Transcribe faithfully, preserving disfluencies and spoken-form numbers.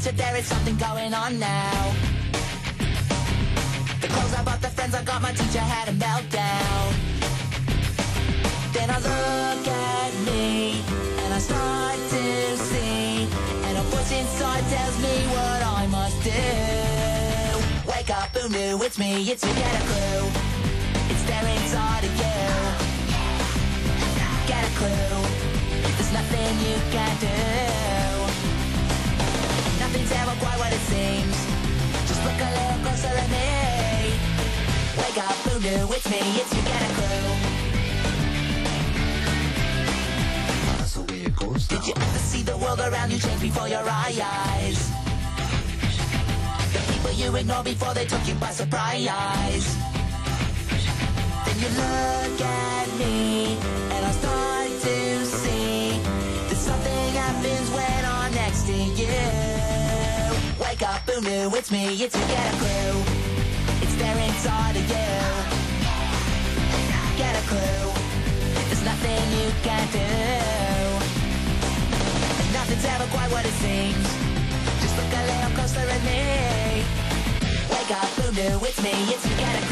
watch if there is something going on now. The clothes I bought, the friends I got, my teacher had a meltdown. Then I look at me, and I start to see, and a voice inside tells me what I must do. Wake up, who knew? It's me, it's you, get a clue. It's there inside of you. Get a clue. There's nothing you can do. Nothing's ever quite what it seems. Just look a little closer at me. Wake up, who knew? It's me, it's you, get a clue. Did you ever see the world around you change before your eyes? The people you ignored before they took you by surprise. Then you look at me, and I start to see that something happens when I'm next to you. Wake up, who knew? It's me, it's you, get a clue. It's there inside of you. Get a clue. There's nothing you can do. Nothing's ever quite what it seems. Just look a little closer at me. Wake up, who knew? It's me, it's you, get a clue.